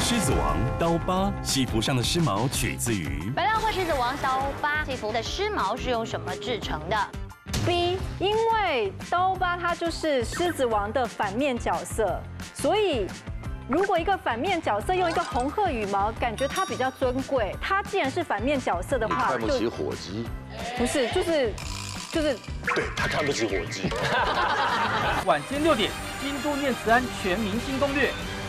狮子王刀疤西服上的狮毛取自于白浪会狮子王刀疤西服的狮毛是用什么制成的 B， 因为刀疤它就是狮子王的反面角色，所以如果一个反面角色用一个红褐羽毛，感觉它比较尊贵。它既然是反面角色的话， 看不起火鸡， 不是就是对他看不起火鸡。 晚间6点，京都念慈庵全明星攻略。